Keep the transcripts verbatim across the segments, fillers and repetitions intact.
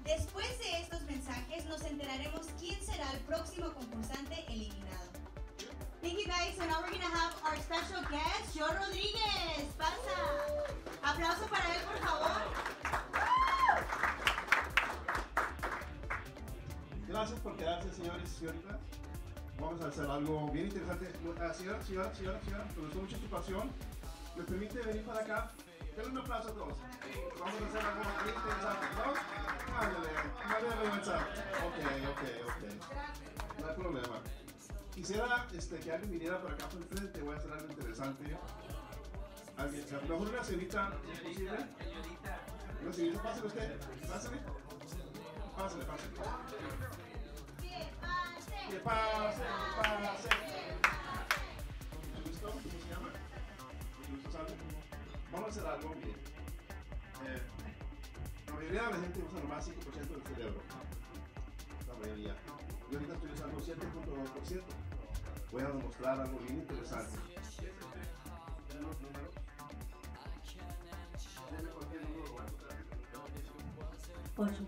Después de estos mensajes nos enteraremos quién será el próximo concursante eliminado. Thank you guys, so now we're gonna have our special guest, Joe Rodríguez. Pasa. Aplauso para él, por favor. Gracias por quedarse, señores y señoritas. Vamos a hacer algo bien interesante. Uh, señora, señora, señora, señora, con mucha ocupación, ¿me permite venir para acá? Denle un aplauso a todos. Vamos a hacer algo bien interesante, ¿no? Ándale, ándale, vergüenza. Ok, ok, ok. No hay problema. Quisiera este, que alguien viniera por acá por enfrente. Voy a hacer algo interesante. ¿Alguien? A lo mejor una señorita, ¿es posible? Una señorita, pásale usted. Pásale. Pásale, pásale. Que pase, que pase. ¿Mucho gusto? ¿Cómo se llama? ¿Mucho gusto, Sandra? Vamos a hacer algo bien. Eh, la mayoría de la gente usa nomás cinco por ciento del cerebro. La mayoría. Yo ahorita estoy usando siete punto dos por ciento. Voy a demostrar algo bien interesante. ¿Tienen los números? ¿Tienen cualquier número? Ocho.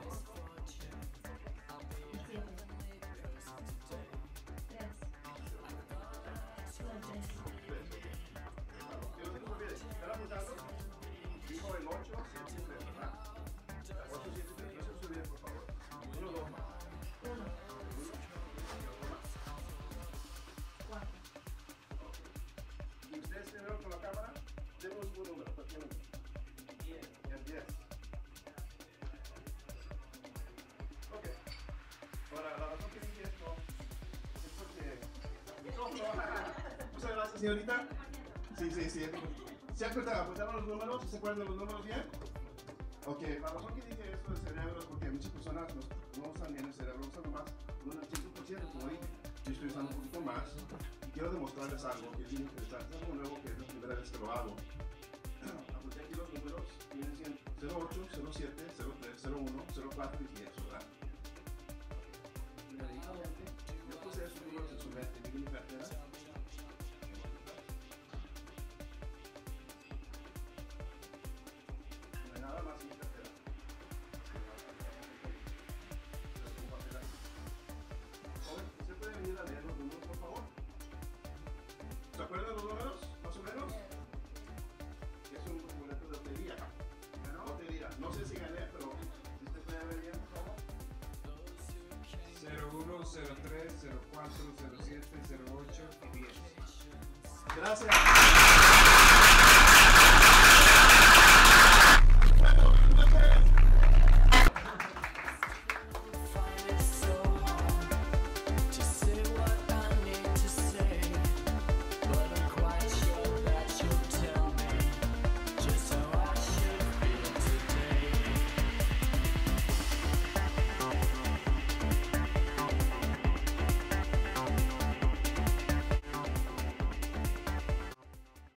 Muchas gracias, señorita. Sí, sí, sí. ¿Se acuerdan los números? ¿Se acuerdan de los números bien? Ok, la razón que dije esto del cerebro es porque muchas personas no usan bien el cerebro, usan nomás un cinco por ciento, como dije. Yo estoy usando un poquito más y quiero demostrarles algo que es bien interesante. Es algo nuevo que es la primera vez que lo hago. Apunté aquí los números, vienen siendo cero ocho, cero siete, cero tres, cero uno, cero cuatro y diez, ¿verdad? Inmediatamente, yo puse esos números en su mente, vi mi cartera. Nada más mi cartera. Joven, ¿se puede venir a leer los números, por favor? ¿Se acuerdan los números, más o menos? Es un boleto de lotería. Lotería. No sé si gané, pero ¿usted puede ver bien, por favor? cero uno, cero tres, cero cuatro, cero siete, cero ocho y diez. Gracias.